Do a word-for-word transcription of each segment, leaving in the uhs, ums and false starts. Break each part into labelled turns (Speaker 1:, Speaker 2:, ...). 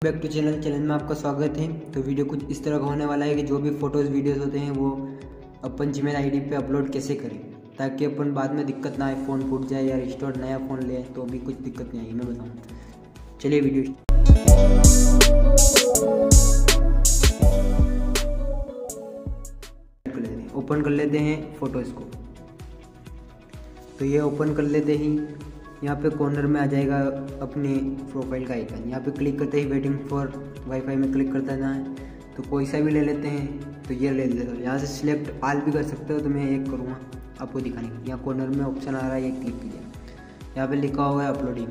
Speaker 1: Back to channel channel में आपका स्वागत है। तो वीडियो कुछ इस तरह का होने वाला है कि जो भी फोटोज़ वीडियोस होते हैं वो अपन जीमेल आईडी पे अपलोड कैसे करें ताकि अपन बाद में दिक्कत ना आए, फ़ोन फूट जाए या रिस्टोर नया फ़ोन ले तो भी कुछ दिक्कत नहीं आई, मैं बताऊँ। चलिए वीडियो कर लेते हैं, ओपन कर लेते हैं फ़ोटोज़ को। तो ये ओपन कर लेते ही यहाँ पे कॉर्नर में आ जाएगा अपने प्रोफाइल का आइकन। यहाँ पे क्लिक करते ही वेटिंग फॉर वाईफाई में क्लिक करता है। तो कोई सा भी ले लेते हैं, तो ये ले लेते हो। यहाँ से सिलेक्ट आल भी कर सकते हो, तो मैं एक करूँगा आपको दिखाने के लिए। यहाँ कॉर्नर में ऑप्शन आ रहा है, ये क्लिक कीजिए। यहाँ पे लिखा हुआ है अपलोडिंग,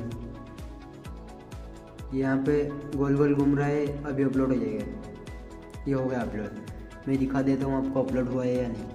Speaker 1: यहाँ पे गोल गोल घूम रहा है, अभी अपलोड हो जाएगा। ये हो गया अपलोड। मैं दिखा देता हूँ आपको अपलोड हुआ है या नहीं।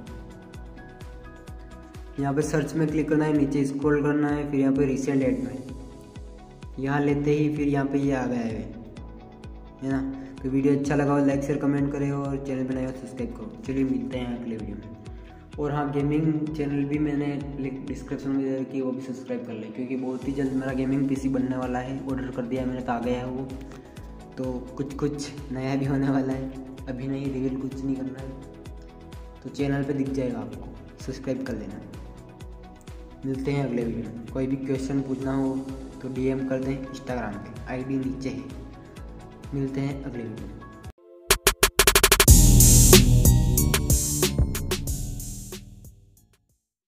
Speaker 1: यहाँ पे सर्च में क्लिक करना है, नीचे स्क्रॉल करना है, फिर यहाँ पे रिसेंट ऐड में यहाँ लेते ही फिर यहाँ पे ये आ गया है है ना। तो वीडियो अच्छा लगा हो लाइक शेयर कमेंट करें और चैनल बनाए सब्सक्राइब करो। चलिए मिलते हैं अगले वीडियो में। और हाँ, गेमिंग चैनल भी मैंने लिंक डिस्क्रिप्शन में दे रखी है, वो भी सब्सक्राइब कर लें क्योंकि बहुत ही जल्द मेरा गेमिंग पीसी बनने वाला है। ऑर्डर कर दिया मैंने, तो आ गया है वो। तो कुछ कुछ नया भी होने वाला है, अभी नहीं रिवील कुछ नहीं करना है, तो चैनल पर दिख जाएगा आपको, सब्सक्राइब कर लेना। मिलते हैं अगले वीडियो में। कोई भी क्वेश्चन पूछना हो तो डीएम कर दें, इंस्टाग्राम पे आईडी नीचे है। मिलते हैं अगले वीडियो में।